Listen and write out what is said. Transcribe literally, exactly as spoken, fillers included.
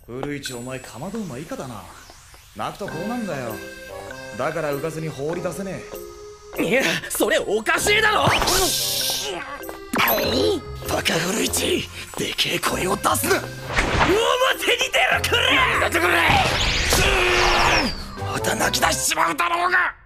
古市、お前かまど馬以下だな。泣くとこうなんだよ。だから浮かずに放り出せねえ。いや、それおかしいだろ。 バカ古市、でけえ声を出すな。 表に出るくれ。 出てくれ。また泣き出しちまうだろうが。